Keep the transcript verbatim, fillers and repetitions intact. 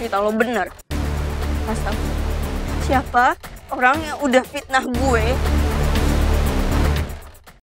cerita lo bener. Asal siapa orang yang udah fitnah gue